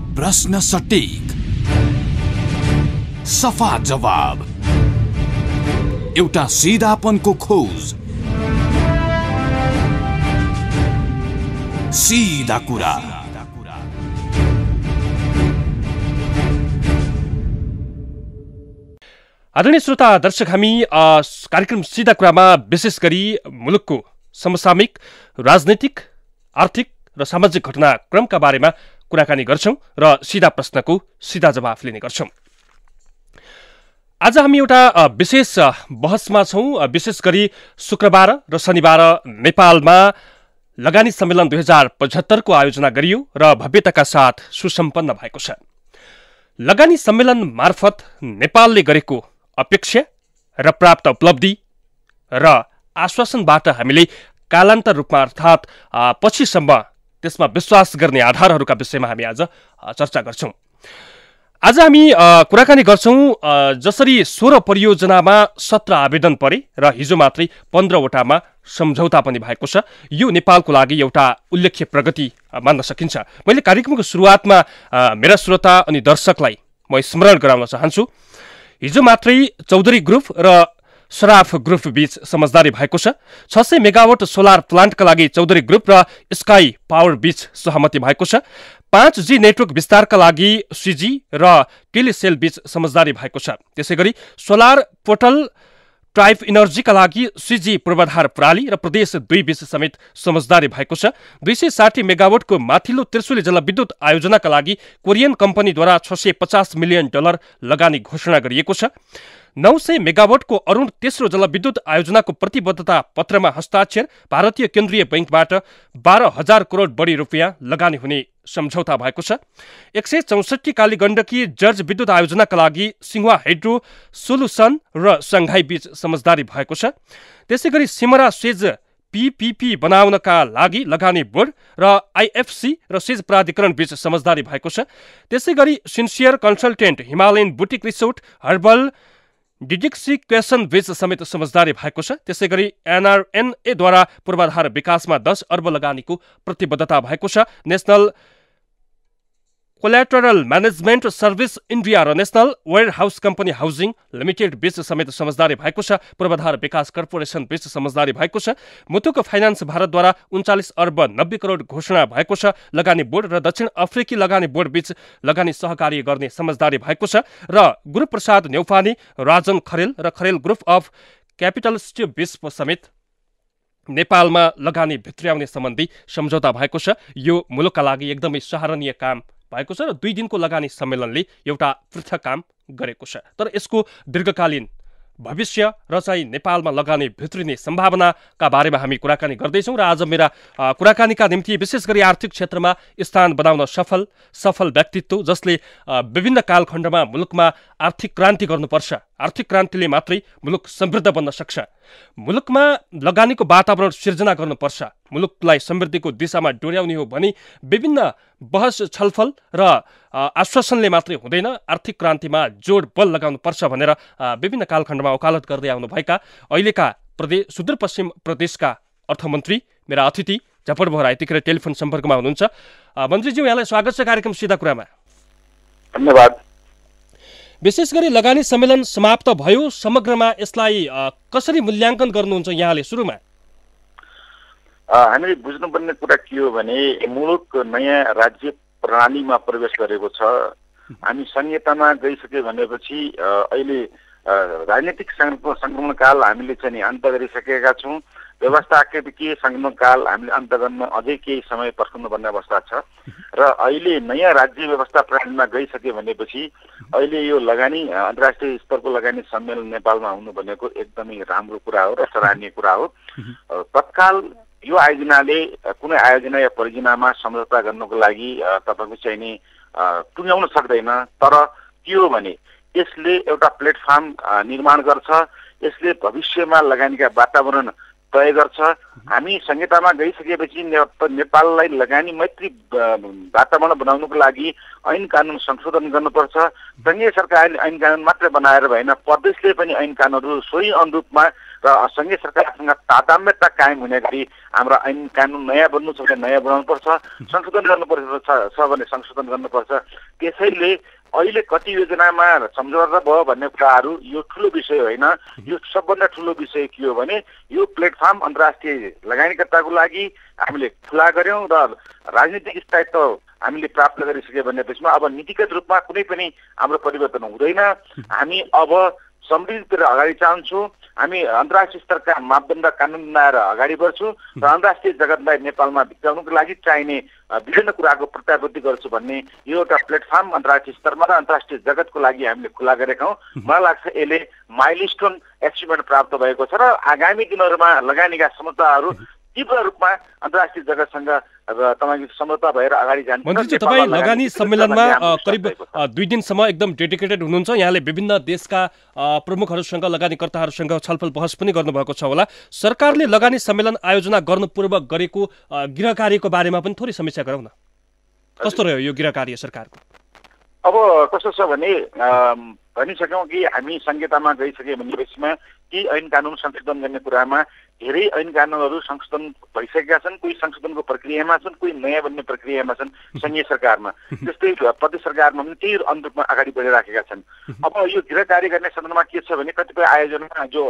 प्रश्न सटीक, सफा जवाब, एउटा सिधापनको खोज, सीधा कुरा। आदरणीय श्रोता दर्शक, हामी कार्यक्रम सीधा कुरामा विशेष गरी मुलुकको समसामयिक राजनैतिक आर्थिक र सामाजिक घटनाक्रमका बारेमा कुराकानी गर्छौं र सीधा प्रश्नको सीधा जवाफ लिने गर्छौं। आज हामी एउटा विशेष बहसमा छौं। विशेष गरी शुक्रबार र शनिबार नेपालमा लगानी सम्मेलन 2075 को आयोजना गरियो र भव्यताका साथ सुसम्पन्न भएको छ। लगानी सम्मेलन मार्फत नेपालले गरेको अपेक्षा र प्राप्त उपलब्धि र आश्वासनबाट हामीले कालान्तर रूपमा अर्थात् पछिसम्म त्यसमा विश्वास गर्ने आधारहरूका विषयमा हामी आज चर्चा गर्छौं। आज हामी कुराकानी गर्छौं जसरी 16 परियोजनामा 17 आवेदन परे र हिजो मात्रै 15 वटामा सम्झौता पनि भएको छ। यो नेपालको लागि एउटा उल्लेख्य प्रगति मान्न सकिन्छ। मैले कार्यक्रमको सुरुवातमा मेरा श्रोता अनि दर्शकलाई म स्मरण गराउन चाहन्छु। हिजो मात्रै चौधरी ग्रुप र सराफ ग्रुप बीच समझदारी भएको छ। 600 मेगावाट सोलर प्लान्टका लागि चौधरी ग्रुप र स्काई पावर बीच सहमति भएको छ। 5G नेटवर्क विस्तारका लागि सिजी र टेलिसेल बीच समझदारी भएको छ। त्यसैगरी सोलर पोर्टल ट्राइब इनर्जीका लागि सिजी पूर्वाधार प्रणाली र प्रदेश 2 बीच समेत समझदारी भएको छ। 260 मेगावाटको माथिल्लो त्रिशुली जलविद्युत आयोजनाका लागि कोरियन कम्पनीद्वारा $650 मिलियन लगानी घोषणा गरिएको छ। 900 मेगावाटको अरुण तेस्रो जलविद्युत आयोजनाको प्रतिबद्धता पत्रमा हस्ताक्षर। भारतीय केन्द्रीय बैंकबाट 12,000 करोड बढी रुपियाँ लगानी हुने सम्झौता भएको छ। 164 काली गण्डकी जर्ज विद्युत आयोजनाका लागि सिंहवा हाइड्रो सोलुसन र सङ्घाई बीच समझदारी भएको छ। त्यसैगरी सिमरा सेज पीपीपी बनाउनका लागि लगानी बोर्ड र आईएफसी र सेज प्राधिकरण बीच समझदारी भएको छ। त्यसैगरी sincere consultant Himalayan boutique resort herbal डिडिक्सिक्वेसन बीच समेत समझदारी भएको छ। त्यसैगरी एनआरएनएद्वारा पूर्वाधार विकासमा 10 अर्ब लगानीको प्रतिबद्धता भएको छ। National collateral management service India र national warehouse company housing limited बीच समेत समझदारी भएको छ। पूर्वाधार विकास कर्पोरेसन बीच समझदारी भएको छ। मुथुक फाइनान्स भारतद्वारा 39 अर्ब 90 करोड घोषणा भएको छ। लगानी बोर्ड र दक्षिण अफ्रिकी लगानी बोर्ड बीच लगानी सहकार्य गर्ने समझदारी भएको छ। र गुरुप्रसाद न्यौपाने, राजन खरेल र खरेल ग्रुप अफ क्यापिटलिस्ट बीच समेत नेपालमा लगानी भित्र्याउने सम्बन्धी सम्झौता भएको छ। यो मुलुकका लागि एकदमै सराहनीय काम भएको छ र 2 दिनको लगानी सम्मेलनले एउटा पृथक काम गरेको छ। तर यसको दीर्घकालीन भविष्य र चाहिँ नेपालमा लगानी भित्रिने सम्भावनाका बारेमा हामी कुराकानी गर्दैछौँ र आज मेरा कुराकानीका निम्ति विशेष गरी आर्थिक क्षेत्रमा स्थान बनाउन सफल व्यक्तित्व जसले विभिन्न कालखण्डमा मुलुकमा आर्थिक क्रान्ति गर्नुपर्छ, आर्थिक क्रान्तिले मात्रै मुलुक समृद्ध बन्न सक्छ, मुलुकमा लगानीको वातावरण सिर्जना गर्नुपर्छ, मुलुकलाई समृद्धिको दिशामा डोर्याउने हो भने विभिन्न बहस छलफल र आश्वासनले मात्रै हुँदैन, आर्थिक क्रान्तिमा जोड बल लगाउनुपर्छ भनेर विभिन्न कालखण्डमा वकालत गर्दै आउनुभएका अहिलेका सुदूरपश्चिम प्रदेशका अर्थमन्त्री मेरा अतिथि झपट भराई यतिखेर टेलिफोन सम्पर्कमा हुनुहुन्छ। मन्त्रीज्यू, यहाँलाई स्वागत छ कार्यक्रम सीधा कुरामा। धन्यवाद। विशेष गरी लगानी सम्मेलन समाप्त भयो, समग्रमा यसलाई कसरी मूल्याङ्कन गर्नुहुन्छ यहाँले? सुरुमा हामीले बुझ्नुपर्ने कुरा के हो भने मुलुक नयाँ राज्य प्रणालीमा प्रवेश गरेको छ। हामी संहितामा गइसक्यो भनेपछि अहिले राजनीतिक संक्रमणकाल हामीले चाहिँ नि अन्त गरिसकेका छौँ। व्यवस्थाकीय संक्रमणकाल हामीले अन्त गर्न अझै केही समय पर्खनुपर्ने अवस्था छ र अहिले नयाँ राज्य व्यवस्था प्रणालीमा गइसक्यो भनेपछि अहिले यो लगानी अन्तर्राष्ट्रिय स्तरको लगानी सम्मेलन नेपालमा हुनु भनेको एकदमै राम्रो कुरा हो र सराहनीय कुरा हो। तत्काल यो आयोजनाले कुनै आयोजना या परियोजनामा सम्झौता गर्नको लागि तपाईँको चाहिँ नि टुङ्ग्याउन सक्दैन। तर के हो भने यसले एउटा प्लेटफर्म निर्माण गर्छ, यसले भविष्यमा लगानीका वातावरण तय गर्छ। हामी संहितामा गइसकेपछि नेपाललाई लगानी मैत्री वातावरण बनाउनको लागि ऐन कानुन संशोधन गर्नुपर्छ। संघीय सरकारले ऐन कानुन मात्र बनाएर भएन, प्रदेशले पनि ऐन कानुनहरू सोही अनुरूपमा र सङ्घीय सरकारसँग तादात्म्यता कायम हुने गरी हाम्रो ऐन कानुन नयाँ बन्नु छ भने नयाँ बनाउनुपर्छ, संशोधन गर्नुपर्छ भने संशोधन गर्नुपर्छ। त्यसैले अहिले कति योजनामा सम्झौता भयो भन्ने कुराहरू यो ठुलो विषय होइन। यो सबभन्दा ठुलो विषय के हो भने यो प्लेटफर्म अन्तर्राष्ट्रिय लगानीकर्ताको लागि हामीले खुला गर्यौँ र राजनीतिक स्थायित्व हामीले प्राप्त गरिसक्यो भनेदेखिमा अब नीतिगत रूपमा कुनै पनि हाम्रो परिवर्तन हुँदैन। हामी अब समृद्धितिर अगाडि चाहन्छौँ। हामी अन्तर्राष्ट्रिय स्तरका मापदण्ड कानुन बनाएर अगाडि बढ्छौँ र अन्तर्राष्ट्रिय जगतलाई नेपालमा भित्राउनुको लागि चाहिने विभिन्न कुराको प्रत्याभूति गर्छु भन्ने यो एउटा प्लेटफर्म अन्तर्राष्ट्रिय स्तरमा र अन्तर्राष्ट्रिय जगतको लागि हामीले खुला गरेका हौँ। मलाई लाग्छ यसले माइलस्टोन एचिभमेन्ट प्राप्त भएको छ र आगामी दिनहरूमा लगानीका समझौताहरू तीव्र रूपमा अन्तर्राष्ट्रिय जगतसँग तपाईँको सम्झौता भएर अगाडि जान्छ। मन्त्रीजी, तपाईँ लगानी सम्मेलनमा करिब 2 दिनसम्म एकदम डेडिकेटेड हुनुहुन्छ। यहाँले विभिन्न देशका प्रमुखहरूसँग लगानीकर्ताहरूसँग छलफल बहस पनि गर्नुभएको छ होला। सरकारले लगानी सम्मेलन आयोजना गर्नुपूर्व गरेको गृह कार्यको बारेमा पनि थोरै समीक्षा गरौँ न। कस्तो रह्यो यो गृह कार्य सरकारको? अब कस्तो छ भने भनिसक्यौँ कि हामी संहितामा गइसके भनेपछिमा ती ऐन कानुन संशोधन गर्ने कुरामा धेरै ऐन कानुनहरू संशोधन भइसकेका छन्। कोही संशोधनको प्रक्रियामा छन्, कोही नयाँ बन्ने प्रक्रियामा छन् संघीय सरकारमा। त्यस्तै प्रदेश सरकारमा पनि त्यही अनुरूपमा अगाडि बढिराखेका छन्। अब यो गृह कार्य गर्ने सदनमा के छ भने कतिपय आयोजना जो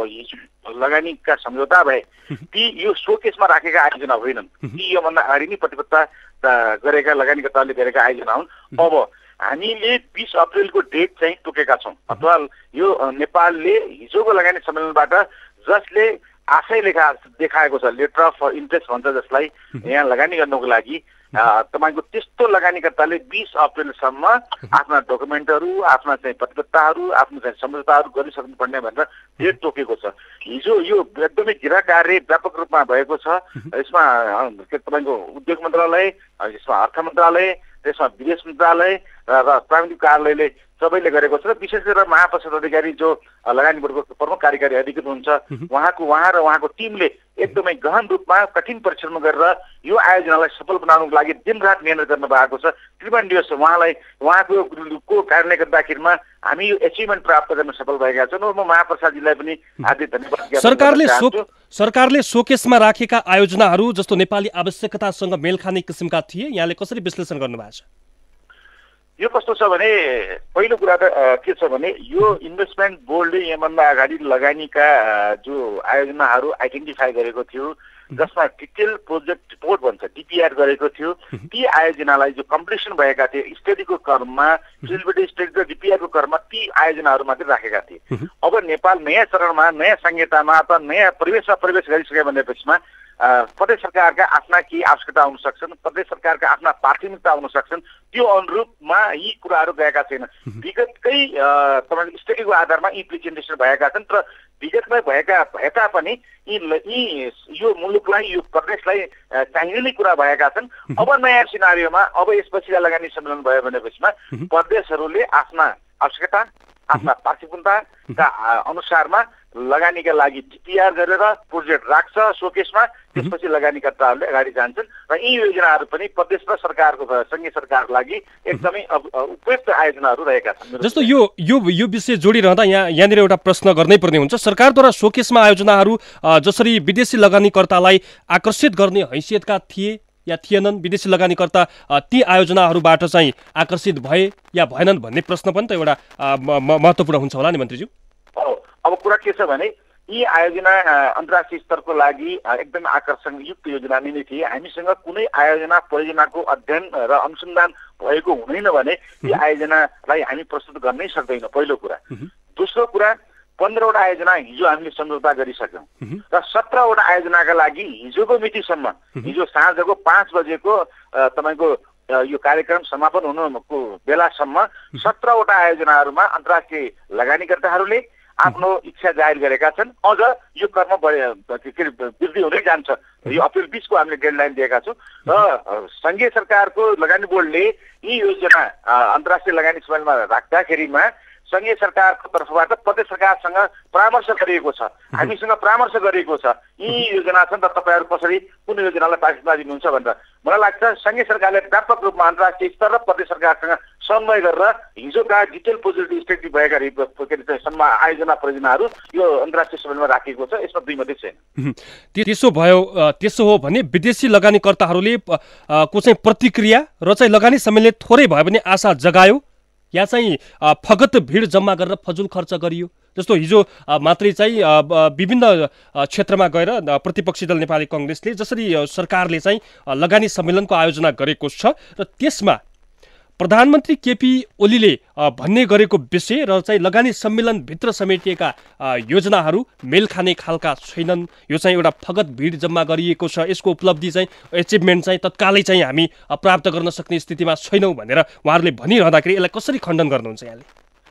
लगानीका सम्झौता भए ती यो सोकेसमा राखेका आयोजना होइनन्। ती योभन्दा अगाडि नै प्रतिबद्धता गरेका लगानीकर्ताहरूले गरेका आयोजना हुन्। अब हामीले 20 अप्रिलको डेट चाहिँ तोकेका छौँ अथवा यो नेपालले हिजोको लगानी सम्मेलनबाट जसले आशय देखाएको छ, लेटर अफ इन्ट्रेस्ट भन्छ जसलाई, यहाँ लगानी गर्नको लागि तपाईँको त्यस्तो लगानीकर्ताले 20 अप्रिलसम्म आफ्ना डकुमेन्टहरू, आफ्ना चाहिँ प्रतिबद्धताहरू, आफ्नो चाहिँ सम्झौताहरू गरिसक्नुपर्ने भनेर डेट तोकेको छ। हिजो यो एकदमै गृह कार्य व्यापक रूपमा भएको छ। यसमा तपाईँको उद्योग मन्त्रालय, यसमा अर्थ मन्त्रालय, त्यसमा विदेश मन्त्रालय र प्राविधिक कार्यालयले सबैले गरेको छ। र विशेष गरेर महाप्रसाद अधिकारी जो लगानी बोर्डको प्रमुख कार्यकारी अधिकृत हुन्छ, उहाँ र उहाँको टिमले एकदमै गहन रूपमा कठिन परिश्रम गरेर यो आयोजनालाई सफल बनाउनको लागि दिनरात मेहनत गर्नु भएको छ। त्रिभुवन उहाँलाई उहाँको कारणले गर्दाखेरिमा हामी यो एचिभमेन्ट प्राप्त गर्न सफल भएका छौँ। म महाप्रसादजीलाई पनि हार्दिक धन्यवाद। सरकारले सोकेसमा राखेका आयोजनाहरू जस्तो नेपाली आवश्यकतासँग मेल खाने किसिमका थिए, यहाँले कसरी विश्लेषण गर्नुभएको छ? यो कस्तो छ भने पहिलो कुरा त के छ भने यो इन्भेस्टमेन्ट बोर्डले यहाँभन्दा अगाडि लगानीका जो आयोजनाहरू आइडेन्टिफाई गरेको थियो, जसमा डिटेल प्रोजेक्ट रिपोर्ट भन्छ डिपिआर गरेको थियो, ती आयोजनालाई जो कम्प्लिसन भएका थिए स्टडीको क्रममा, फिजिबिलिटी स्टडी र डिपिआरको क्रममा ती आयोजनाहरू मात्रै राखेका थिए। अब नेपाल नयाँ चरणमा, नयाँ संहितामा अथवा नयाँ परिवेशमा प्रवेश गरिसक्यो भनेपछिमा प्रदेश सरकारका आफ्ना केही आवश्यकता हुन सक्छन्, प्रदेश सरकारका आफ्ना प्राथमिकता हुन सक्छन्। त्यो अनुरूपमा यी कुराहरू गएका छैन। विगतकै तपाईँको स्टडीको आधारमा यी प्रेजेन्टेसन भएका छन् र विगतमै भए तापनि यी यो मुलुकलाई, यो प्रदेशलाई चाहिने नै कुरा भएका छन्। अब नयाँ सिनारियोमा अब यसपछि लगानी सम्मेलन भयो भनेपछिमा प्रदेशहरूले आफ्ना आवश्यकता, आफ्ना प्राथमिकताका अनुसारमा लगानीका लागि डिपिआर गरेर प्रोजेक्ट राख्छ सोकेसमा। त्यसपछि लगानीकर्ताहरूले अगाडि जान्छन् र यी योजनाहरू पनि प्रदेश र सरकारको संघीय सरकारको लागि एकदमै उपयुक्त आयोजनाहरू रहेका छन्। जस्तो यो विषय जोडिरहँदा यहाँनिर एउटा प्रश्न गर्नै पर्ने हुन्छ। सरकारद्वारा सोकेसमा आयोजनाहरू जसरी विदेशी लगानीकर्तालाई आकर्षित गर्ने हैसियतका थिए या थिएनन्, विदेशी लगानीकर्ता ती आयोजनाहरूबाट चाहिँ आकर्षित भए या भएनन् भन्ने प्रश्न पनि त एउटा महत्त्वपूर्ण हुन्छ होला नि मन्त्रीज्यू? अब कुरा के छ भने यी आयोजना अन्तर्राष्ट्रिय स्तरको लागि एकदम आकर्षणयुक्त योजना नै थिए। हामीसँग कुनै आयोजना परियोजनाको अध्ययन र अनुसन्धान भएको हुँदैन भने यी आयोजनालाई हामी प्रस्तुत गर्नै सक्दैनौँ, पहिलो कुरा। दोस्रो कुरा, 15वटा आयोजना हिजो हामीले सम्झौता गरिसक्यौँ र 17वटा आयोजनाका लागि हिजोको मितिसम्म, हिजो साँझको 5 बजेको तपाईँको यो कार्यक्रम समापन हुनुको बेलासम्म 17वटा आयोजनाहरूमा अन्तर्राष्ट्रिय लगानीकर्ताहरूले आफ्नो इच्छा जाहेर गरेका छन्। अझ यो क्रम वृद्धि हुँदै जान्छ। यो अप्रिल 20 को हामीले डेडलाइन दिएका छौँ र संघीय सरकारको लगानी बोर्डले यी योजना अन्तर्राष्ट्रिय लगानी सम्मेलनमा राख्दाखेरिमा संघीय सरकारको तर्फबाट प्रदेश सरकारसँग परामर्श गरिएको छ, हामीसँग परामर्श गरिएको छ, यी योजना छन् र तपाईँहरू कसरी कुन योजनालाई प्राथमिकता दिनुहुन्छ भनेर। मलाई लाग्छ संघीय सरकारले व्यापक रूपमा अन्तर्राष्ट्रिय स्तर र प्रदेश सरकारसँग समन्वय गरेर हिजोका डिटेल पोजिटिभ स्टेटिभ भएका आयोजना परियोजनाहरू यो अन्तर्राष्ट्रिय सम्मेलनमा राखिएको छ, यसमा दुई मात्रै छैन। त्यसो हो भने विदेशी लगानीकर्ताहरूले को चाहिँ प्रतिक्रिया र चाहिँ लगानी सम्मेलनले थोरै भयो भने आशा जगायो या चाहिँ फगत भिड जम्मा गरेर फजुल खर्च गरियो? जस्तो हिजो मात्रै चाहिँ विभिन्न क्षेत्रमा गएर प्रतिपक्षी दल नेपाली कांग्रेसले जसरी सरकारले चाहिँ लगानी सम्मेलनको आयोजना गरेको छ र त्यसमा प्रधानमन्त्री केपी ओलीले भन्ने गरेको विषय र चाहिँ लगानी सम्मेलनभित्र समेटिएका योजनाहरू मेल खाने खालका छैनन्, यो चाहिँ एउटा फगत भिड जम्मा गरिएको छ, यसको उपलब्धि चाहिँ एचिभमेन्ट चाहिँ तत्कालै चाहिँ हामी प्राप्त गर्न सक्ने स्थितिमा छैनौँ भनेर उहाँहरूले भनिरहँदाखेरि यसलाई कसरी खण्डन गर्नुहुन्छ यहाँले?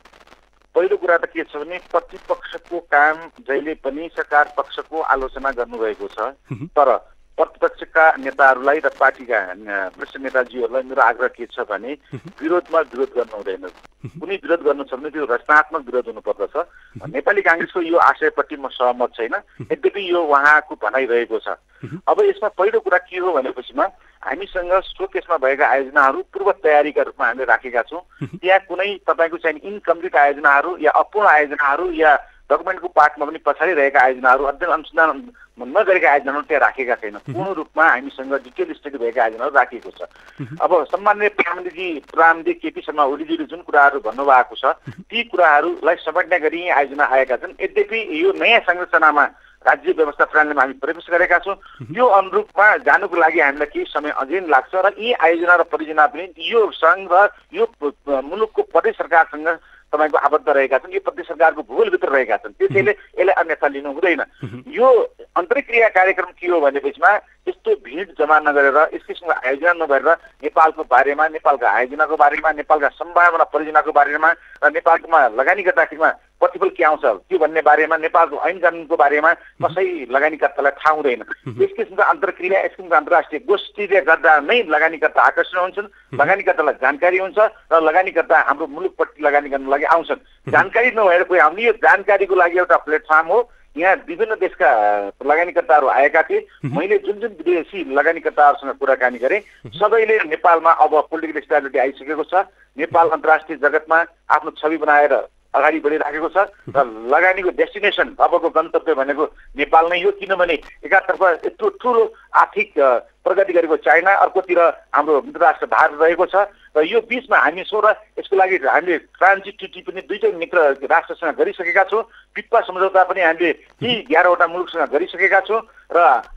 पहिलो कुरा त के छ भने प्रतिपक्षको काम जहिले पनि सरकार पक्षको आलोचना गर्नुभएको छ, तर प्रतिपक्षका नेताहरूलाई र पार्टीका वरिष्ठ नेताजीहरूलाई मेरो आग्रह के छ भने विरोधमा विरोध गर्नु हुँदैन। कुनै विरोध गर्नु छ भने त्यो रचनात्मक विरोध हुनुपर्दछ। नेपाली कांग्रेसको यो आशयपट्टि म सहमत छैन, यद्यपि यो उहाँको भनाइरहेको छ। अब यसमा पहिलो कुरा के हो भनेपछिमा हामीसँग सो केसमा भएका आयोजनाहरू पूर्व तयारीका रूपमा हामीले राखेका छौँ। त्यहाँ कुनै तपाईँको चाहिँ इनकम्प्लिट आयोजनाहरू या अपूर्ण आयोजनाहरू या डकुमेन्टको पार्टमा पनि पछाडि रहेका आयोजनाहरू अध्ययन अनुसन्धान नगरेका आयोजनाहरू त्यहाँ राखेका छैन। पूर्ण रूपमा हामीसँग डिटेल स्टडी भएका आयोजनाहरू राखिएको छ। अब सम्माननीय प्रधानमन्त्री केपी शर्मा ओलीजीले जुन कुराहरू भन्नुभएको छ ती कुराहरूलाई समेट्ने गरी आयोजना आएका छन्। यद्यपि यो नयाँ संरचनामा राज्य व्यवस्था प्रणालीमा हामी प्रवेश गरेका छौँ। यो अनुरूपमा जानुको लागि हामीलाई केही समय अझै लाग्छ र यी आयोजना र परियोजना पनि यो सङ्घ र यो मुलुकको प्रदेश सरकारसँग तपाईँको आबद्ध रहेका छन्, यो प्रदेश सरकारको भूगोलभित्र रहेका छन्, त्यसैले यसलाई अन्यथा लिनु हुँदैन। यो अन्तर्क्रिया कार्यक्रम के हो भनेपछिमा यस्तो भिड जम्मा नगरेर यस किसिमको आयोजना नगरेर नेपालको बारेमा, नेपालका आयोजनाको बारेमा, नेपालका सम्भावना परियोजनाको बारेमा र नेपालमा लगानी गर्दाखेरिमा प्रतिफल के आउँछ त्यो भन्ने बारेमा, नेपालको ऐन कानुनको बारेमा कसै लगानीकर्तालाई थाहा हुँदैन। यस किसिमको अन्तर्क्रिया, यस किसिमको अन्तर्राष्ट्रिय गोष्ठीले गर्दा नै लगानीकर्ता आकर्षण हुन्छन्, लगानीकर्तालाई जानकारी हुन्छ र लगानीकर्ता हाम्रो मुलुकपट्टि लगानी गर्नको लागि आउँछन्। जानकारी नभएर कोही आउने, यो जानकारीको लागि एउटा प्लेटफर्म हो। यहाँ विभिन्न देशका लगानीकर्ताहरू आएका थिए। मैले जुन जुन विदेशी लगानीकर्ताहरूसँग कुराकानी गरेँ सबैले नेपालमा अब पोलिटिकल स्टेबिलिटी आइसकेको छ, नेपाल अन्तर्राष्ट्रिय जगतमा आफ्नो छवि बनाएर अगाडि बढिराखेको छ र लगानीको डेस्टिनेसन अबको गन्तव्य भनेको नेपाल नै हो। किनभने एकातर्फ यत्रो ठुलो आर्थिक प्रगति गरेको चाइना, अर्कोतिर हाम्रो मित्र राष्ट्र भारत रहेको छ र यो बीचमा हामी छौँ र यसको लागि हामीले ट्रान्जिट ट्रिटी पनि दुईटै मित्र राष्ट्रसँग गरिसकेका छौँ। पिप्पा सम्झौता पनि हामीले यी 11वटा मुलुकसँग गरिसकेका छौँ र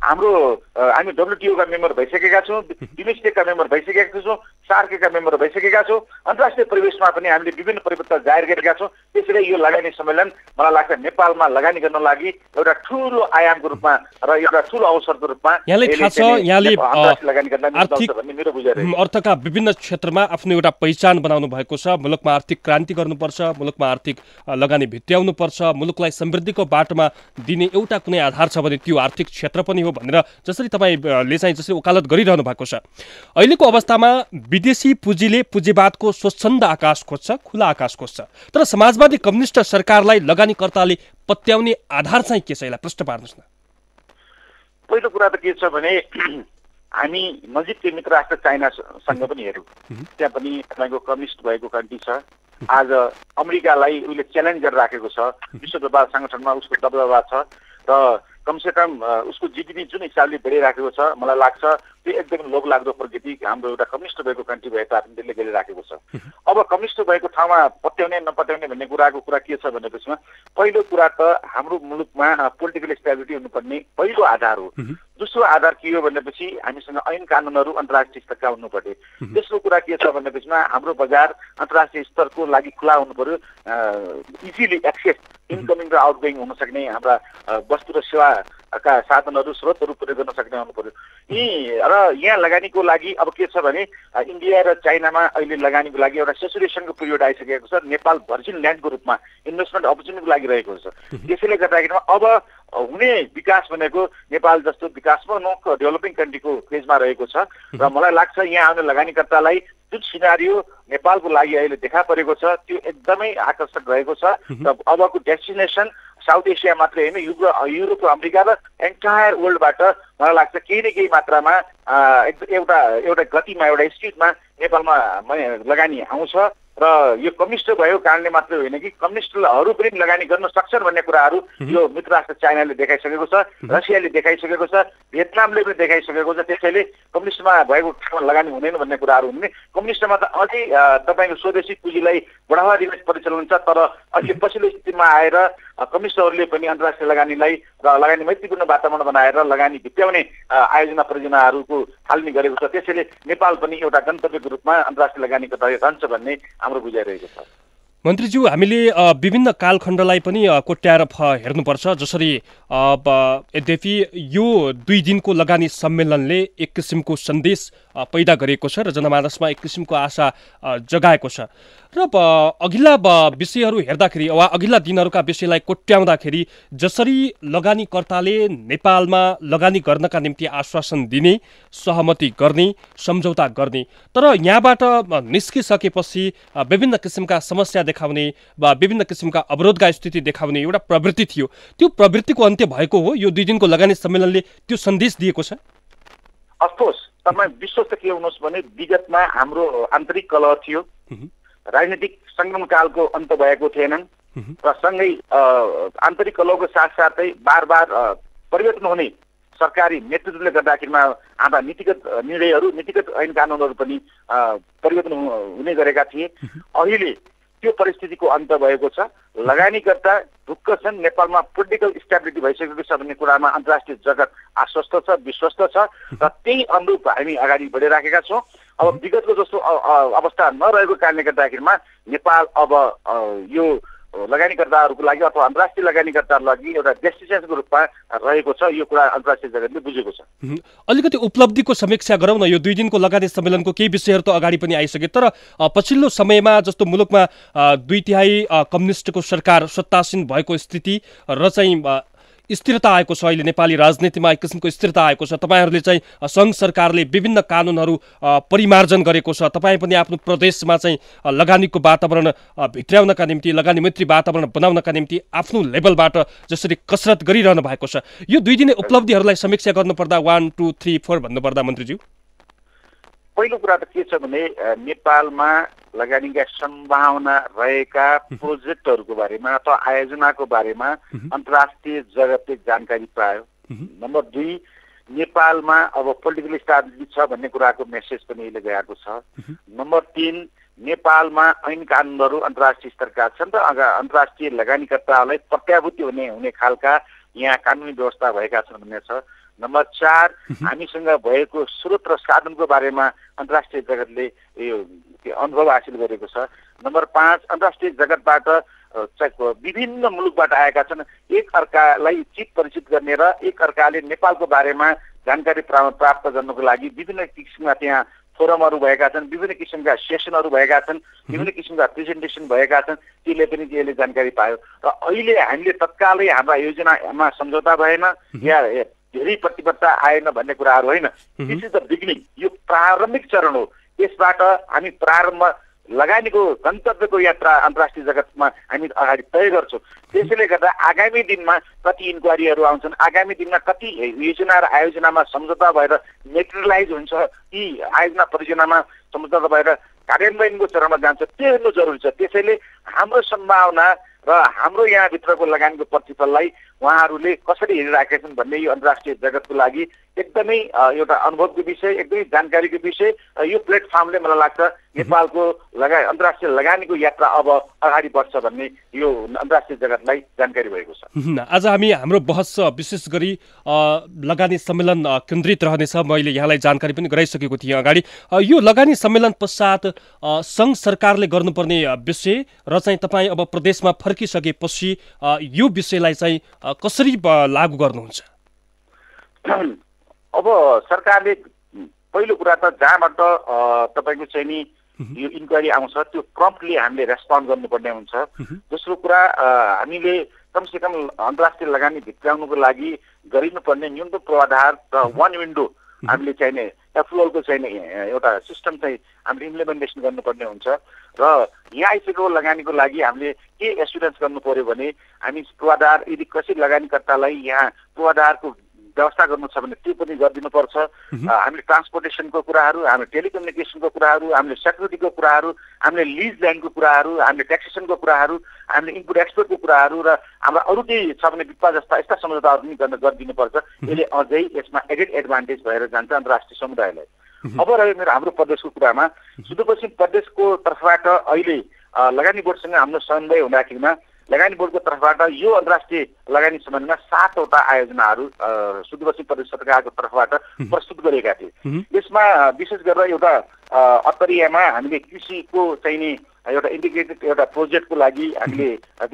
हामी डब्लुटिओका मेम्बर भइसकेका छौँ, बिमस्टेकका मेम्बर भइसकेका छौँ, सार्कका मेम्बर भइसकेका छौँ। अन्तर्राष्ट्रिय परिवेशमा पनि हामीले विभिन्न परिवर्तन जाहेर गरेका छौँ। त्यसैले यो लगानी सम्मेलन मलाई लाग्छ नेपालमा लगानी गर्न लागि एउटा ठुलो आयामको रूपमा र एउटा ठुलो अवसरको रूपमा अर्थका विभिन्न क्षेत्रमा आफ्नो एउटा पहिचान बनाउनु भएको छ। मुलुकमा आर्थिक क्रान्ति गर्नुपर्छ, मुलुकमा आर्थिक लगानी भित्र्याउनुपर्छ, मुलुकलाई समृद्धिको बाटोमा दिने एउटा कुनै आधार छ भने त्यो आर्थिक क्षेत्र पनि हो भनेर जसरी तपाईँले चाहिँ जसरी वकालत गरिरहनु भएको छ। अहिलेको अवस्थामा विदेशी पुँजीले पुँजीवादको स्वच्छन्द आकाश खोज्छ, खुला आकाश खोज्छ, तर समाजवादी कम्युनिस्ट सरकारलाई लगानीकर्ताले पत्याउने आधार चाहिँ के छ, यसलाई प्रश्न पार्नुहोस् न। पहिलो कुरा त के छ भने हामी नजिककै मित्र राष्ट्र चाइनासँग पनि हेरौँ, त्यहाँ पनि तपाईँको कम्युनिस्ट भएको कन्ट्री छ। आज अमेरिकालाई उसले च्यालेन्ज गरेर राखेको छ, विश्व व्यापार सङ्गठनमा उसको दबदबा छ र कमसेकम उसको जिडिपी जुन हिसाबले बढिराखेको छ मलाई लाग्छ त्यो एकदम लोभलाग्दो प्रगति हाम्रो एउटा कम्युनिस्ट भएको कन्ट्री भए तापनि त्यसले गरिराखेको छ। अब कम्युनिस्ट भएको ठाउँमा पत्याउने नपत्याउने भन्ने कुराको कुरा के छ भनेपछि पहिलो कुरा त हाम्रो मुलुकमा पोलिटिकल स्टेबिलिटी हुनुपर्ने पहिलो आधार हो। दोस्रो आधार के हो भनेपछि हामीसँग ऐन कानुनहरू अन्तर्राष्ट्रिय स्तरका हुनु पर्यो। तेस्रो कुरा के छ भनेपछि हाम्रो बजार अन्तर्राष्ट्रिय स्तरको लागि खुला हुनु पर्यो, इजिली एक्सेस इनकमिङ र आउटगोइङ हुन सक्ने हाम्रा वस्तु र सेवा का साधनहरू स्रोतहरू प्रयोग गर्न सक्ने हुनु पर्यो। र यहाँ लगानीको लागि अब के छ भने इन्डिया र चाइनामा अहिले लगानीको लागि एउटा सेचुरेसनको पिरियड आइसकेको छ। नेपाल भर्जिन ल्यान्डको रूपमा इन्भेस्टमेन्ट अपर्च्युनिटीको लागि रहेको छ। त्यसैले गर्दाखेरि अब हुने विकास भनेको नेपाल जस्तो विकासोन्मुख डेभलपिङ कन्ट्रीको फेजमा रहेको छ र मलाई लाग्छ यहाँ आउने लगानीकर्तालाई जुन सिनारियो नेपालको लागि अहिले देखा परेको छ त्यो एकदमै आकर्षक रहेको छ र अबको डेस्टिनेसन साउथ एसिया मात्रै होइन युरोप र अमेरिका र एन्टायर वर्ल्डबाट मलाई लाग्छ केही न केही मात्रामा एउटा गतिमा एउटा स्पिडमा नेपालमा लगानी आउँछ र यो कम्युनिस्ट भएको कारणले मात्रै होइन कि कम्युनिस्टहरू पनि लगानी गर्न सक्छन् भन्ने कुराहरू यो मित्र राष्ट्र चाइनाले देखाइसकेको छ, रसियाले देखाइसकेको छ, भियतनामले पनि देखाइसकेको छ। त्यसैले कम्युनिस्टमा भएको ठाउँमा लगानी हुँदैन भन्ने कुराहरू हुने। कम्युनिस्टमा त अझै तपाईँको स्वदेशी पुँजीलाई बढावा दिने परिचालन छ, तर अहिले पछिल्लो स्थितिमा आएर कम्युनिस्टहरूले पनि अन्तर्राष्ट्रिय लगानीलाई र लगानी मैत्रीपूर्ण वातावरण बनाएर लगानी भित्याउने आयोजना परियोजनाहरूको थालनी गरेको छ। त्यसैले नेपाल पनि एउटा गन्तव्यको रूपमा अन्तर्राष्ट्रिय लगानीको तर्फ रहन्छ भन्ने हाम्रो बुझाइरहेको छ। मन्त्रीज्यू, हामीले विभिन्न कालखण्डलाई पनि कोट्याएर हेर्नुपर्छ। जसरी यद्यपि यो 2 दिनको लगानी सम्मेलनले एक किसिमको सन्देश पैदा गरेको छ र जनमानसमा एक किसिमको आशा जगाएको छ र अघिल्ला विषयहरू हेर्दाखेरि वा अघिल्ला दिनहरूका विषयलाई कोट्याउँदाखेरि जसरी लगानीकर्ताले नेपालमा लगानी गर्नका निम्ति आश्वासन दिने, सहमति गर्ने, सम्झौता गर्ने, तर यहाँबाट निस्किसकेपछि विभिन्न किसिमका समस्या देखाउने वा विभिन्न किसिमका अवरोधका स्थिति देखाउने एउटा प्रवृत्ति थियो। त्यो प्रवृत्तिको अन्त्य भएको हो यो 2 दिनको लगानी सम्मेलनले त्यो सन्देश दिएको छ। अफकोर्स तपाईँ विश्वस्त के हुनुहोस् भने विगतमा हाम्रो आन्तरिक कलह थियो, राजनीतिक सङ्गमकालको अन्त भएको थिएनन् र सँगै आन्तरिक कलहको साथसाथै बार परिवर्तन हुने सरकारी नेतृत्वले गर्दाखेरिमा हाम्रा नीतिगत निर्णयहरू, नीतिगत ऐन कानुनहरू पनि परिवर्तन हुने गरेका थिए। अहिले त्यो परिस्थितिको अन्त भएको छ। लगानीकर्ता ढुक्क छन्, नेपालमा पोलिटिकल स्टेबिलिटी भइसकेको छ भन्ने कुरामा अन्तर्राष्ट्रिय जगत आश्वस्त छ, विश्वस्त छ र त्यही अनुरूप हामी अगाडि बढिराखेका छौँ। अब विगतको जस्तो अवस्था नरहेको कारणले गर्दाखेरिमा नेपाल अब यो लगानीकर्ताहरूको लागि अथवा अन्तर्राष्ट्रिय लगानीकर्ताहरूको लागि एउटा डेस्टिनेसनको रूपमा रहेको छ। यो कुरा अन्तर्राष्ट्रिय जगतले बुझेको छ। अलिकति उपलब्धिको समीक्षा गरौँ न। यो 2 दिनको लगानी सम्मेलनको केही विषयहरू त अगाडि पनि आइसके, तर पछिल्लो समयमा जस्तो मुलुकमा 2/3 कम्युनिस्टको सरकार सत्तासीन भएको स्थिति र चाहिँ स्थिरता आएको छ। अहिले नेपाली राजनीतिमा एक किसिमको स्थिरता आएको छ। तपाईँहरूले चाहिँ सङ्घ सरकारले विभिन्न कानुनहरू परिमार्जन गरेको छ। तपाईँ पनि आफ्नो प्रदेशमा चाहिँ लगानीको वातावरण भित्र्याउनका निम्ति, लगानी मैत्री वातावरण बनाउनका निम्ति आफ्नो लेभलबाट जसरी कसरत गरिरहनु भएको छ। यो 2 दिने उपलब्धिहरूलाई समीक्षा गर्नुपर्दा 1, 2, 3, 4 भन्नुपर्दा मन्त्रीज्यू, पहिलो कुरा त के छ भने नेपालमा लगानीका सम्भावना रहेका प्रोजेक्टहरूको बारेमा अथवा आयोजनाको बारेमा अन्तर्राष्ट्रिय जगतले जानकारी पायो। नम्बर 2, नेपालमा अब पोलिटिकल स्टेबिलिटी छ भन्ने कुराको मेसेज पनि अहिले गएको छ। नम्बर 3, नेपालमा ऐन कानुनहरू अन्तर्राष्ट्रिय स्तरका छन् र अन्तर्राष्ट्रिय लगानीकर्ताहरूलाई प्रत्याभूति हुने खालका यहाँ कानुनी व्यवस्था भएका छन् भन्ने छ। नम्बर 4, हामीसँग भएको स्रोत र साधनको बारेमा अन्तर्राष्ट्रिय जगतले यो अनुभव हासिल गरेको छ। नम्बर 5, अन्तर्राष्ट्रिय जगतबाट विभिन्न मुलुकबाट आएका छन्। एक अर्कालाई चित परिचित गर्ने र एक अर्काले नेपालको बारेमा जानकारी प्राप्त गर्नको लागि विभिन्न किसिमका त्यहाँ फोरमहरू भएका छन्, विभिन्न किसिमका सेसनहरू भएका छन्, विभिन्न किसिमका प्रेजेन्टेसन भएका छन्। त्यसले जानकारी पायो र अहिले हामीले तत्कालै हाम्रा योजनामा सम्झौता भएन या धेरै प्रतिबद्धता आएन भन्ने कुराहरू होइन। This is the beginning. यो प्रारम्भिक चरण हो। यसबाट हामी प्रारम्भ लगानीको गन्तव्यको यात्रा अन्तर्राष्ट्रिय जगतमा हामी अगाडि तय गर्छौँ। त्यसैले गर्दा आगामी दिनमा कति इन्क्वायरीहरू आउँछन्, आगामी दिनमा कति योजना र आयोजनामा सम्झौता भएर मेटेरियलाइज हुन्छ, यी आयोजना परियोजनामा सम्झौता भएर कार्यान्वयनको चरणमा जान्छ, त्यो हेर्नु जरुरी छ। त्यसैले हाम्रो सम्भावना र हाम्रो यहाँभित्रको लगानीको प्रतिफललाई उहाँहरूले कसरी हेरिराखेका छन् भन्ने यो अन्तर्राष्ट्रिय जगतको लागि एकदमै एउटा अनुभवको विषय, एकदमै जानकारीको विषय। यो प्लेटफर्मले मलाई लाग्छ नेपालको अन्तर्राष्ट्रिय लगानीको यात्रा अब अगाडि बढ्छ भन्ने यो अन्तर्राष्ट्रिय जगतलाई जानकारी भएको छ। आज हामी हाम्रो बहस विशेष गरी लगानी सम्मेलन केन्द्रित रहनेछ। मैले यहाँलाई जानकारी पनि गराइसकेको थिएँ अगाडि। यो लगानी सम्मेलन पश्चात सङ्घ सरकारले गर्नुपर्ने विषय र चाहिँ तपाईँ अब प्रदेशमा फर्किसकेपछि यो विषयलाई चाहिँ कसरी लागू गर्नुहुन्छ? अब सरकारले पहिलो कुरा त जहाँबाट तपाईँको चाहिँ नि यो इन्क्वायरी आउँछ त्यो प्रम्प्टली हामीले रेस्पोन्ड गर्नुपर्ने हुन्छ। दोस्रो कुरा हामीले कमसेकम अन्तर्राष्ट्रिय लगानी भित्राउनुको लागि गरिनुपर्ने न्यूनतम पूर्वाधार र वान विन्डो हामीले चाहिने एफओलको चाहिने एउटा सिस्टम चाहिँ हामीले इम्प्लिमेन्टेसन गर्नुपर्ने हुन्छ र यहाँ आइसकेको लगानीको लागि हामीले के एस्युरेन्स गर्नु पर्यो भने हामी पूर्वाधार यदि कसै लगानीकर्तालाई यहाँ पूर्वाधारको व्यवस्था गर्नु छ भने त्यो पनि गरिदिनुपर्छ। हामीले ट्रान्सपोर्टेसनको कुराहरू, हामीले टेलिकम्युनिकेसनको कुराहरू, हामीले सेक्युरिटीको कुराहरू, हामीले लिज ल्यान्डको कुराहरू, हामीले ट्याक्सेसनको कुराहरू, हामीले इनपुट एक्सपोर्टको कुराहरू र हाम्रो अरू केही छ भने विपा जस्ता यस्ता सम्झौताहरू पनि गरिदिनुपर्छ। यसले अझै यसमा एडेड एडभान्टेज भएर जान्छ अन्तर्राष्ट्रिय समुदायलाई। अब रह्यो मेरो हाम्रो प्रदेशको कुरामा, सुदूरपश्चिम प्रदेशको तर्फबाट अहिले लगानी बोर्डसँग हाम्रो समन्वय हुँदाखेरिमा लगानी बोर्डको तर्फबाट यो अन्तर्राष्ट्रिय लगानी सम्बन्धमा 7वटा आयोजनाहरू सुदूरपश्चिम प्रदेश सरकारको तर्फबाट प्रस्तुत गरेका थिए। यसमा विशेष गरेर एउटा अत्तरियामा हामीले कृषिको चाहिने एउटा इन्टिग्रेटेड एउटा प्रोजेक्टको लागि हामीले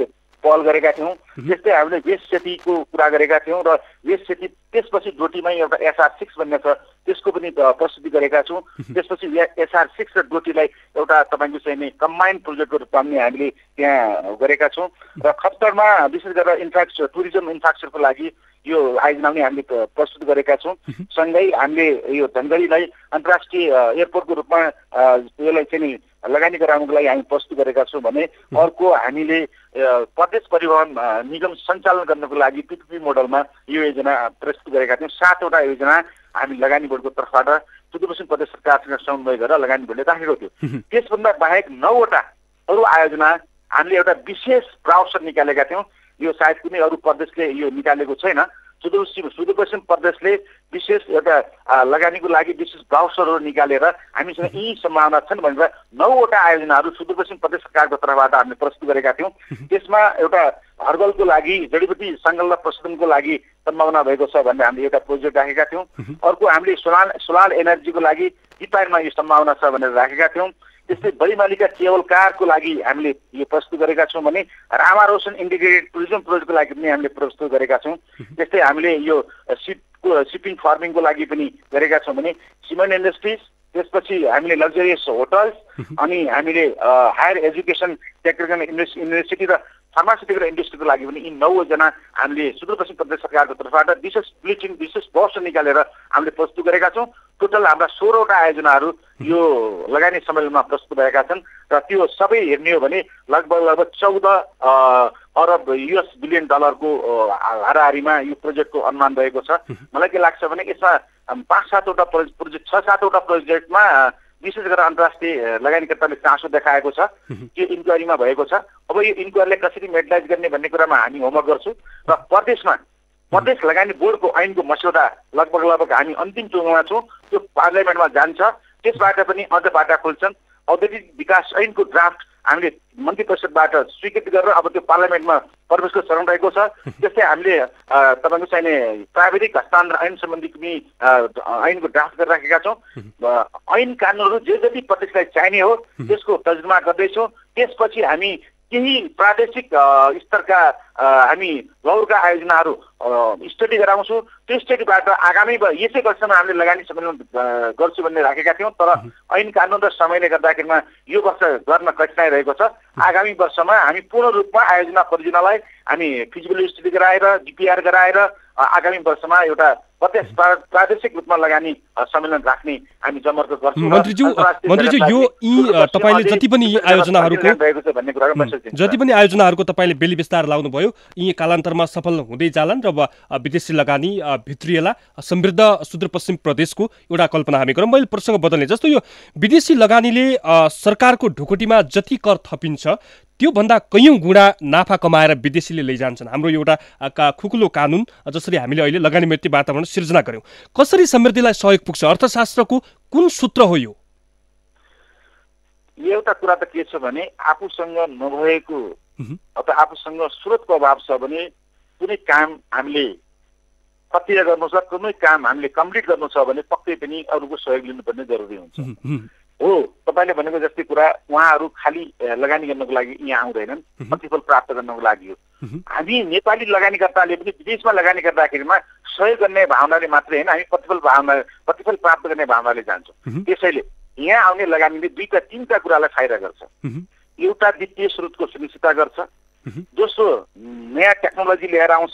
पहल गरेका थियौँ। त्यस्तै हामीले वेस्ट सेतीको कुरा गरेका थियौँ र वेस्ट सेती त्यसपछि डोटीमै एउटा SR6 भन्ने छ त्यसको पनि प्रस्तुति गरेका छौँ। त्यसपछि SR6 र डोटीलाई एउटा तपाईँको चाहिँ कम्बाइन्ड प्रोजेक्टको रूपमा पनि हामीले त्यहाँ गरेका छौँ र खप्तरमा विशेष गरेर टुरिज्म इन्फ्रास्ट्रक्चरको लागि यो आयोजना पनि हामीले प्रस्तुत गरेका छौँ। सँगै हामीले यो धनगढीलाई अन्तर्राष्ट्रिय एयरपोर्टको रूपमा यसलाई चाहिँ लगानी गराउनको लागि हामी प्रस्तुत गरेका छौँ भने अर्को हामीले प्रदेश परिवहन निगम सञ्चालन गर्नको लागि PPP मोडलमा यो योजना प्रस्तुत गरेका थियौँ। 7वटा योजना हामी लगानी बोर्डको तर्फबाट सुदूरपश्चिम प्रदेश सरकारसँग समन्वय गरेर लगानी बोर्डले राखेको थियो। त्यसभन्दा बाहेक 9वटा अरू आयोजना हामीले एउटा विशेष ब्राउचर निकालेका थियौँ। यो सायद कुनै अरू प्रदेशले यो निकालेको छैन। सुदूरपश्चिम प्रदेशले विशेष एउटा लगानीको लागि विशेष ब्राउचरहरू निकालेर हामीसँग यी सम्भावना छन् भनेर 9वटा आयोजनाहरू सुदूरपश्चिम प्रदेश सरकारको तर्फबाट हामीले प्रस्तुत गरेका थियौँ। त्यसमा एउटा हर्बलको लागि जडीबुटी सङ्कलन प्रशोधनको लागि सम्भावना भएको छ भनेर हामीले एउटा प्रोजेक्ट राखेका थियौँ। अर्को हामीले सोलर एनर्जीको लागि दिपायनमा यो सम्भावना छ भनेर राखेका थियौँ। त्यस्तै बढीमालिका केवल कारको लागि हामीले यो प्रस्तुत गरेका छौँ भने रामा रोशन इन्टिग्रेटेड टुरिज्म प्रोजेक्टको लागि पनि हामीले प्रस्तुत गरेका छौँ। त्यस्तै हामीले यो सिपिङ फार्मिङको लागि पनि गरेका छौँ भने सिमेन्ट इन्डस्ट्रिज, त्यसपछि हामीले लग्जरियस होटल्स अनि हामीले हायर एजुकेसन टेक्निकल युनिभर्सिटी र फार्मास्युटिकल इन्डस्ट्रीको लागि पनि यी 9जना हामीले सुदूरपश्चिम प्रदेश सरकारको तर्फबाट विशेष वर्ष निकालेर हामीले प्रस्तुत गरेका छौँ। टोटल हाम्रा 16वटा आयोजनाहरू यो लगानी सम्मेलनमा प्रस्तुत भएका छन् र त्यो सबै हेर्ने हो भने लगभग 14 अरब US बिलियन डलरको हाराहारीमा यो प्रोजेक्टको अनुमान भएको छ। मलाई के लाग्छ भने यसमा 5-7वटा प्रोजेक्ट 6-7वटा प्रोजेक्टमा विशेष गरेर अन्तर्राष्ट्रिय लगानीकर्ताले चासो देखाएको छ। त्यो इन्क्वायरीमा भएको छ। अब यो इन्क्वायरीलाई कसरी मेडलाइज गर्ने भन्ने कुरामा हामी होमवर्क गर्छौँ र प्रदेश लगानी बोर्डको ऐनको मस्यौदा लगभग हामी अन्तिम चुनावमा छौँ। त्यो पार्लियामेन्टमा जान्छ। त्यसबाट पनि अझ बाटा खोल्छन्। औद्योगिक विकास ऐनको ड्राफ्ट हामीले मन्त्री परिषदबाट स्वीकृति गरेर अब त्यो पार्लियामेन्टमा प्रवेशको चरण रहेको छ। त्यस्तै हामीले तपाईँको चाहिने प्राविधिक हस्तान्तरण ऐन सम्बन्धी पनि ऐनको ड्राफ्ट गरेर राखेका छौँ। ऐन कानुनहरू जे जति प्रदेशलाई चाहिने हो त्यसको तर्जुमा गर्दैछौँ। त्यसपछि हामी केही प्रादेशिक स्तरका हामी लौका आयोजनाहरू स्टडी गराउँछौँ। त्यो स्टडीबाट आगामी यसै वर्षमा हामीले लगानी सम्मेलन गर्छु भन्ने राखेका थियौँ। तर ऐन कानुन र समयले गर्दाखेरिमा यो वर्ष गर्न कठिनाइ रहेको छ। आगामी वर्षमा हामी पूर्ण रूपमा आयोजना परियोजनालाई हामी फिजिबिलिटी स्टडी गराएर DPR गराएर आगामी वर्षमा एउटा प्रादेशिक रूपमा लगानी सम्मेलन राख्ने हामी जमर्को गर्छौँ। मन्त्रीज्यू यो तपाईले जति पनि आयोजनाहरूको तपाईले बेली विस्तार लाउनुभयो यी कालान्तरमा सफल हुँदै जालान् र विदेशी लगानी भित्रिएला समृद्ध सुदूरपश्चिम प्रदेशको एउटा कल्पना हामी गरौँ। मैले प्रसङ्ग बदल्ने जस्तो यो विदेशी लगानीले सरकारको ढुकुटीमा जति कर थपिन्छ त्यो भन्दा कैयौं गुणा नाफा कमाएर विदेशीले लैजान्छन्। हाम्रो एउटा खुकुलो कानुन जसरी हामीले अहिले लगानी मैत्री वातावरण सिर्जना गर्यौं कसरी समृद्धिलाई सहयोग पुग्छ? अर्थशास्त्रको कुन सूत्र हो यो? एउटा कुरा त के छ भने आफूसँग नभएको अथवा आफूसँग स्रोतको अभाव छ भने कुनै काम हामीले कतिले गर्नु छ, कुनै काम हामीले कम्प्लिट गर्नु छ भने पक्कै पनि अरूको सहयोग लिनुपर्ने जरुरी हुन्छ। हो, तपाईले भनेको जस्तै कुरा उहाँहरू खाली लगानी गर्नको लागि यहाँ आउँदैनन्, प्रतिफल प्राप्त गर्नको लागि हो। हामी नेपाली लगानीकर्ताले पनि विदेशमा लगानी गर्दाखेरिमा सहयोग गर्ने भावनाले मात्रै होइन, हामी प्रतिफल प्राप्त गर्ने भावनाले जान्छौँ। त्यसैले यहाँ आउने लगानीले दुईटा तीनटा कुरालाई फाइदा गर्छ। एउटा वित्तीय स्रोतको सुनिश्चितता गर्छ, दोस्रो नयाँ टेक्नोलोजी लिएर आउँछ,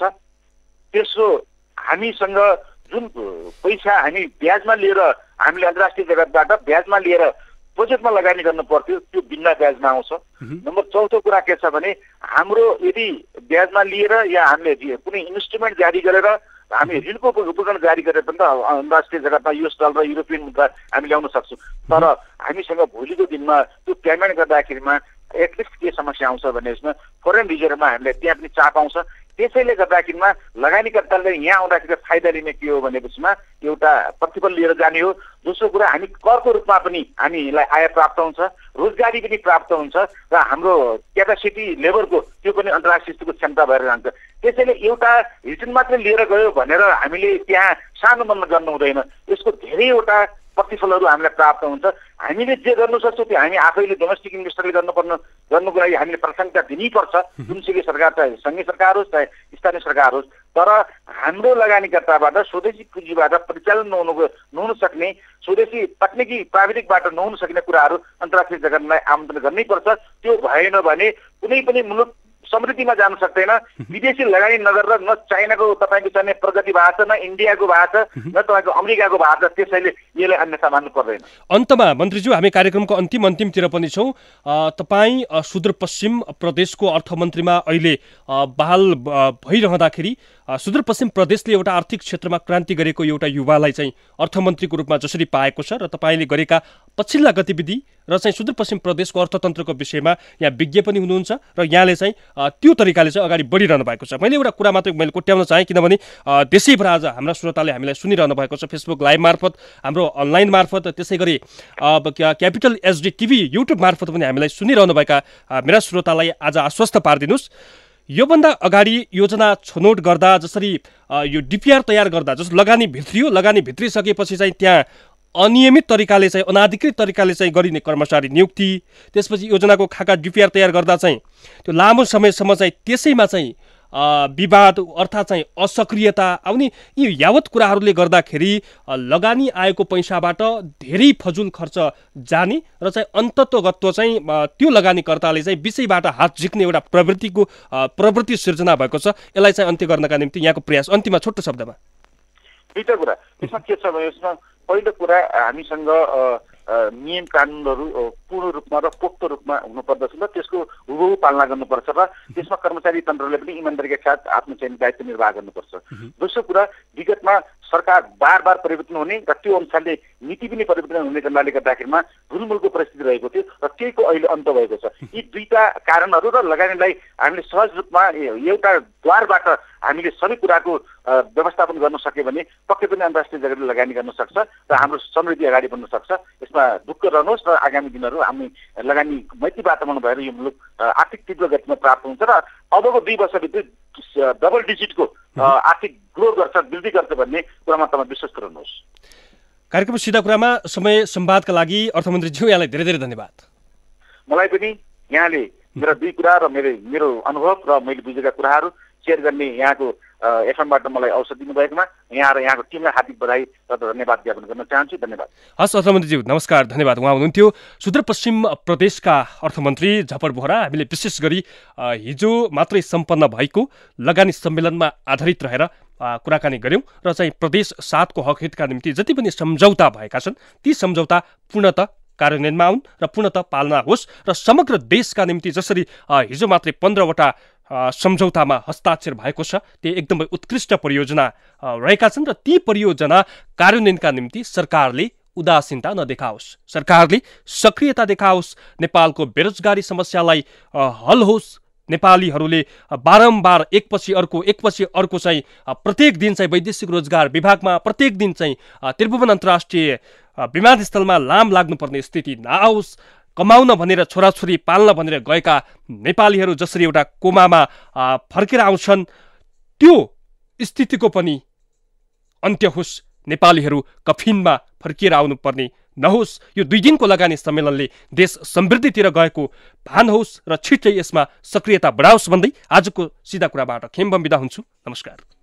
तेस्रो हामीसँग जुन पैसा हामी ब्याजमा लिएर हामीले अन्तर्राष्ट्रिय जगतबाट ब्याजमा लिएर प्रोजेक्टमा लगानी गर्नु पर्थ्यो त्यो बिना ब्याजमा आउँछ। नम्बर चौथो कुरा के छ भने हाम्रो यदि ब्याजमा लिएर या हामीले कुनै इन्स्ट्रुमेन्ट जारी गरेर हामी ऋणको उपकरण जारी गरेर पनि त अन्तर्राष्ट्रिय जगतमा युएस डलर र युरोपियन मुद्रा हामी ल्याउन सक्छौँ। तर हामीसँग भोलिको दिनमा त्यो पेमेन्ट गर्दाखेरिमा एटलिस्ट के समस्या आउँछ भने यसमा फरेन रिजर्भमा हामीले त्यहाँ पनि चाप आउँछ। त्यसैले गर्दाखेरिमा लगानीकर्ताले यहाँ आउँदाखेरि फाइदा लिने के हो भनेपछिमा एउटा प्रतिफल लिएर जाने हो। दोस्रो कुरा हामी करको रूपमा पनि हामीलाई आय प्राप्त हुन्छ, रोजगारी पनि प्राप्त हुन्छ र हाम्रो क्यापासिटी लेबरको त्यो पनि अन्तर्राष्ट्रिय स्तरको क्षमता भएर जान्छ। त्यसैले एउटा रिटर्न मात्रै लिएर गयो भनेर हामीले त्यहाँ सानो मनमा गर्नु हुँदैन, यसको धेरैवटा प्रतिफलहरू हामीलाई प्राप्त हुन्छ। हामीले जे गर्नु सक्छौँ त्यो हामी आफैले डोमेस्टिक इन्भेस्टरले गर्नको लागि हामीले प्राथमिकता दिनैपर्छ, जुनसुकै सरकार चाहे सङ्घीय सरकार होस् चाहे स्थानीय सरकार होस्। तर हाम्रो लगानीकर्ताबाट स्वदेशी पुँजीबाट परिचालन नहुन सक्ने, स्वदेशी तकनिकी प्राविधिकबाट नहुन सक्ने कुराहरू अन्तर्राष्ट्रिय जगतलाई आमन्त्रण गर्नैपर्छ। त्यो भएन भने कुनै पनि मुलुक समृद्धिमा जान सक्दैन। विदेशी लगानी नगरेर न चाइनाको तपाईँको चाहिने प्रगति भएको छ, न इन्डियाको भएको छ, न तपाईँको अमेरिकाको भएको छ। त्यसैले यसलाई अन्यथा मान्नु पर्दैन। अन्तमा मन्त्रीज्यू, हामी कार्यक्रमको अन्तिमतिर पनि छौँ। तपाईँ सुदूरपश्चिम प्रदेशको अर्थमन्त्रीमा अहिले बहाल भइरहँदाखेरि सुदूरपश्चिम प्रदेशले एउटा आर्थिक क्षेत्रमा क्रान्ति गरेको एउटा युवालाई चाहिँ अर्थमन्त्रीको रूपमा जसरी पाएको छ र तपाईँले गरेका पछिल्ला गतिविधि र चाहिँ सुदूरपश्चिम प्रदेशको अर्थतन्त्रको विषयमा यहाँ विज्ञ पनि हुनुहुन्छ र यहाँले चाहिँ त्यो तरिकाले चाहिँ अगाडि बढिरहनु भएको छ। मैले एउटा कुरा मात्रै मैले कोट्याउन चाहेँ, किनभने देशैभर आज हाम्रा श्रोताले हामीलाई सुनिरहनु भएको छ फेसबुक लाइभ मार्फत, हाम्रो अनलाइन मार्फत, त्यसै गरी क्यापिटल एचडी टिभी युट्युब मार्फत पनि हामीलाई सुनिरहनुभएका मेरा श्रोतालाई आज आश्वस्त पारिदिनुहोस्। योभन्दा अगाडि योजना छनौट गर्दा जसरी यो डिपिआर तयार गर्दा जस लगानी भित्रियो, लगानी भित्रिसकेपछि चाहिँ त्यहाँ अनियमित तरिकाले चाहिँ अनाधिकृत तरिकाले चाहिँ गरिने कर्मचारी नियुक्ति, त्यसपछि योजनाको खाका डिपिआर तयार गर्दा चाहिँ त्यो लामो समयसम्म चाहिँ त्यसैमा चाहिँ विवाद अर्थात् चाहिँ असक्रियता आउने, यी यावत कुराहरूले गर्दाखेरि लगानी आएको पैसाबाट धेरै फजुल खर्च जाने र चाहिँ अन्तत्वगत्व चाहिँ त्यो लगानीकर्ताले चाहिँ विषयबाट हात झिक्ने एउटा प्रवृत्ति सिर्जना भएको छ। यसलाई चाहिँ अन्त्य गर्नका निम्ति यहाँको प्रयास अन्तिममा छोटो शब्दमा दुईटा कुरा यसमा के छ भने यसमा पहिलो कुरा हामीसँग नियम कानुनहरू पूर्ण रूपमा र पोक्त रूपमा हुनुपर्दछ र त्यसको हुबहु पालना गर्नुपर्छ र त्यसमा कर्मचारी तन्त्रले पनि इमानदारीका साथ आफ्नो चाहिँ दायित्व निर्वाह गर्नुपर्छ। दोस्रो कुरा विगतमा सरकार बार परिवर्तन हुने र त्यो अनुसारले नीति पनि परिवर्तन हुने कारणले गर्दाखेरिमा घुलमुलको परिस्थिति रहेको थियो र त्यहीको अहिले अन्त भएको छ। यी दुईटा कारणहरू र लगानीलाई हामीले सहज रूपमा एउटा द्वारबाट हामीले सबै कुराको व्यवस्थापन गर्न सक्यो भने पक्कै पनि अन्तर्राष्ट्रिय जगतले लगानी गर्न सक्छ र हाम्रो समृद्धि अगाडि बढ्न सक्छ। यसमा ढुक्क रहनुहोस् र आगामी दिनहरू हामी लगानी मैत्री वातावरण भएर यो मुलुक आर्थिक तीव्र गतिमा प्राप्त हुन्छ र अबको 2 वर्षभित्र डबल डिजिटको आर्थिक ग्रोथ गर्छ, वृद्धि गर्छ भन्ने कुरामा तपाईँ विश्वास गर्नुहोस्। कार्यक्रम सिधा कुरामा समय संवादका लागि अर्थमन्त्रीज्यू यहाँलाई धेरै धेरै धन्यवाद। मलाई पनि यहाँले मेरा दुई कुरा र मेरो अनुभव र मैले बुझेका कुराहरू शेयर गर्ने यहाँको एफएमबाट मलाई अवसर दिनुभएकोमा यहाँ र यहाँको टिमलाई हार्दिक बधाई र धन्यवाद ज्ञापन गर्न चाहन्छु। धन्यवाद। हस् अर्थमन्त्रीज्यू, नमस्कार, धन्यवाद। उहाँ हुनुहुन्थ्यो सुदूरपश्चिम प्रदेशका अर्थमन्त्री झपर बोहरा। हामीले विशेष गरी हिजो मात्रै सम्पन्न भएको लगानी सम्मेलनमा आधारित रहेर कुराकानी गऱ्यौँ र चाहिँ प्रदेश 7 को हक हितका निम्ति जति पनि सम्झौता भएका छन् ती सम्झौता पूर्णतः कार्यान्वयनमा आउन् र पूर्णतः पालना होस् र समग्र देशका निम्ति जसरी हिजो मात्रै 15 वटा सम्झौतामा हस्ताक्षर भएको छ त्यो एकदमै उत्कृष्ट परियोजना रहेका छन् र ती परियोजना कार्यान्वयनका निम्ति सरकारले उदासीनता नदेखाओस्, सरकारले सक्रियता देखाओस्, नेपालको बेरोजगारी समस्यालाई हल होस्, नेपालीहरूले बारम्बार एकपछि अर्को चाहिँ प्रत्येक दिन चाहिँ वैदेशिक रोजगार विभागमा प्रत्येक दिन चाहिँ त्रिभुवन अन्तर्राष्ट्रिय विमानस्थलमा लाम लाग्नुपर्ने स्थिति नआओस्, कमाउन भनेर छोराछोरी पाल्न भनेर गएका नेपालीहरू जसरी एउटा कोमामा फर्केर आउँछन् त्यो स्थितिको पनि अन्त्य होस्, नेपालीहरू कफिनमा फर्किएर आउनुपर्ने नहोस्। यो 2 दिनको लगानी सम्मेलनले देश समृद्धितिर गएको भान होस् र छिट्टै यसमा सक्रियता बढाओस् भन्दै आजको सिधा कुराबाट खेम्बम बिदा हुन्छु। नमस्कार।